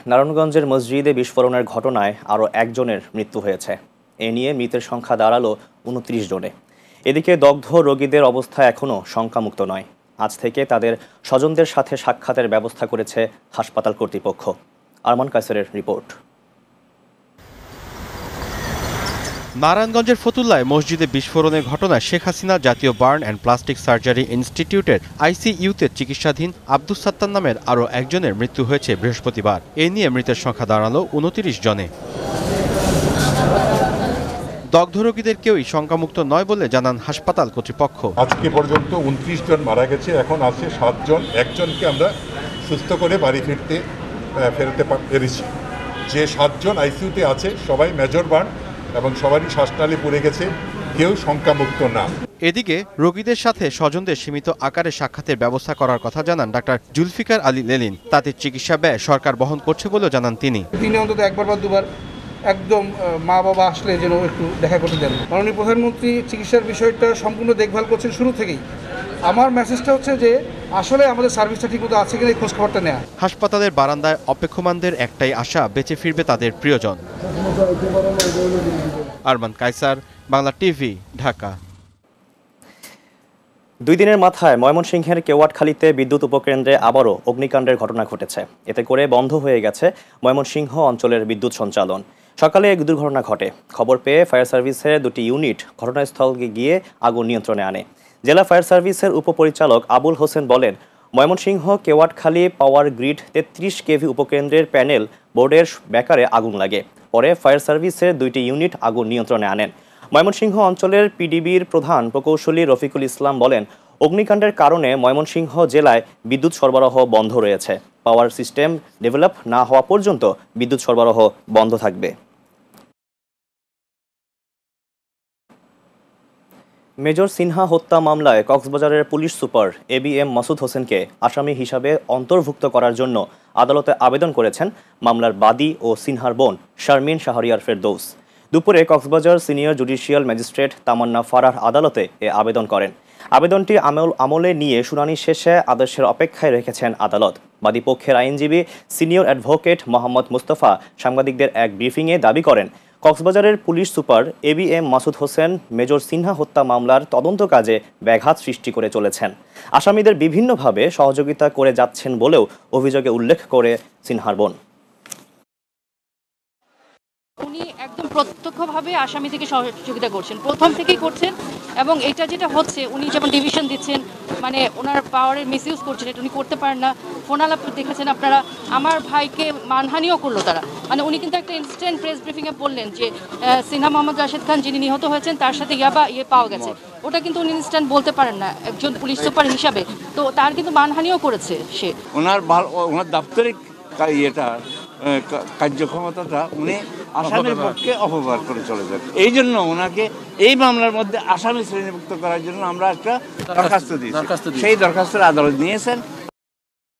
নারায়ণগঞ্জের মসজিদে বিস্ফোরণের ঘটনায় আরও একজনের মৃত্যু হয়েছে। এ নিয়ে মৃতের সংখ্যা দাঁড়ালো ২৯ জনে। এদিকে দগ্ধ রোগীদের অবস্থা এখনও শঙ্কামুক্ত নয়। আজ থেকে তাদের স্বজনদের সাথে সাক্ষাতের ব্যবস্থা করেছে হাসপাতাল কর্তৃপক্ষ। আরমান কায়সারের রিপোর্ট। নারায়ণগঞ্জের ফতুল্লায় মসজিদে বিস্ফোরণের ঘটনায় শেখ হাসিনা জাতীয় বার্ন অ্যান্ড প্লাস্টিক সার্জারি ইনস্টিটিউটের আইসিইউতে চিকিৎসাধীন আব্দুস সাত্তার নামের আরও একজনের মৃত্যু হয়েছে বৃহস্পতিবার। এ নিয়ে মৃতের সংখ্যা দাঁড়ালো ২৯ জনে। দগ্ধ রোগীদের কেউই শঙ্কামুক্ত নয় বলে জানান হাসপাতাল কর্তৃপক্ষ। আজকে পর্যন্ত ২৯ জন মারা গেছে, এখন আছে ৭ জন। একজনকে আমরা সুস্থ করে বাড়ি ফেরতে পেরেছি। যে ৭ জন আইসিইউতে আছে সবাই মেজর বার্ন এবং সবারই শ্বাসনালী পুড়ে গেছে, কেউ শঙ্কামুক্ত না। এদিকে রোগীদের সাথে স্বজনদের সীমিত আকারে সাক্ষাতের ব্যবস্থা করার কথা জানান ডাক্তার জুলফিকার আলী লেলিন। তাতে চিকিৎসা ব্যয় সরকার বহন করছে বলেও জানান তিনি। দিনে অন্তত একবার বা দুবার একদম মা বাবা আসলে যেন একটু দেখা করতে দেন। মাননীয় প্রধানমন্ত্রী চিকিৎসার বিষয়টা সম্পূর্ণ দেখভাল করছেন শুরু থেকেই। আমার মেসেজটা হচ্ছে যে আসলে আমাদের সার্ভিসটা ঠিকমতো আছে কিনা খোঁজ খবরটা নেওয়া। হাসপাতালের বারান্দায় অপেক্ষমানদের একটাই আশা, বেঁচে ফিরবে তাদের প্রিয়জন। আরমান কায়সার, বাংলা টিভি, ঢাকা। ২ দিনের মাথায় ময়মনসিংহের কেওয়াটখালীতে বিদ্যুৎ উপকেন্দ্রে আবারও অগ্নিকাণ্ডের ঘটনা ঘটেছে। এতে করে বন্ধ হয়ে গেছে ময়মনসিংহ অঞ্চলের বিদ্যুৎ সঞ্চালন। সকালে এক দুর্ঘটনা ঘটে। খবর পেয়ে ফায়ার সার্ভিসের 2টি ইউনিট ঘটনাস্থলে গিয়ে আগুন নিয়ন্ত্রণে আনে। জেলা ফায়ার সার্ভিসের উপপরিচালক আবুল হোসেন বলেন, Mymensingh Keowatkhali power grid 33 KV উপকেন্দ্রের প্যানেল বোর্ডের বেকারে আগুন লাগে। পরে ফায়ার সার্ভিসের 2টি ইউনিট আগুন নিয়ন্ত্রণে আনেন। ময়মনসিংহ অঞ্চলের পিডিবির প্রধান প্রকৌশলী রফিকুল ইসলাম বলেন, অগ্নিকাণ্ডের কারণে ময়মনসিংহ জেলায় বিদ্যুৎ সরবরাহ বন্ধ রয়েছে। পাওয়ার সিস্টেম ডেভেলপ না হওয়া পর্যন্ত বিদ্যুৎ সরবরাহ বন্ধ থাকবে। মেজর সিনহা হত্যা মামলায় কক্সবাজারের পুলিশ সুপার ABM মাসুদ হোসেনকে আসামি হিসাবে অন্তর্ভুক্ত করার জন্য আদালতে আবেদন করেছেন মামলার বাদী ও সিনহার বোন শারমিন শাহরিয়ার ফেরদৌস। দুপুরে Cox's Bazar senior judicial magistrate Tamanna Farah আদালতে এ আবেদন করেন। আবেদনটি আমলে নিয়ে শুনানি শেষে আদেশের অপেক্ষায় রেখেছেন আদালত। বাদী পক্ষের আইনজীবী সিনিয়র অ্যাডভোকেট মোহাম্মদ মুস্তফা সাংবাদিকদের এক ব্রিফিংয়ে দাবি করেন, কক্সবাজারের police super ABM Masud Hossain major Sinha হত্যা মামলার তদন্ত কাজে ব্যাঘাত সৃষ্টি করে চলেছেন। আসামিদের বিভিন্নভাবে সহযোগিতা করে যাচ্ছেন বলেও অভিযোগে উল্লেখ করে সিনহার বোন। উনি একদম প্রত্যক্ষভাবে আসামি থেকে সহযোগিতা করছেন, প্রথম থেকেই করছেন। এবং এটা যেটা হচ্ছে, উনি যেমন ডিভিশন দিচ্ছেন, মানে ওনার পাওয়ারের মিসইউজ করছেন, এটা উনি করতে পারেন না। ফোন আলাপ দেখেছেন আপনারা, আমার ভাইকে মানহানিও করলো তারা। মানে উনি কিন্তু একটা ইনস্ট্যান্ট প্রেস ব্রিফিংয়ে বললেন যে সিনহা মোহাম্মদ রাশেদ খান যিনি নিহত হয়েছেন তার সাথে ইয়ে পাওয়া গেছে। ওটা কিন্তু উনি ইনস্ট্যান্ট বলতে পারেন না একজন পুলিশ সুপার হিসাবে। তো তার কিন্তু মানহানিও করেছে সে। ওনার দাপ্তরিক কার্যক্ষমতাটা উনি আসামির পক্ষে অপব্যবহার করে চলে যান। এই জন্য ওনাকে এই মামলার মধ্যে আসামি শ্রেণীভুক্ত করার জন্য আমরা একটা দরখাস্ত দিয়েছি। সেই দরখাস্তের আদালত নিয়েছেন।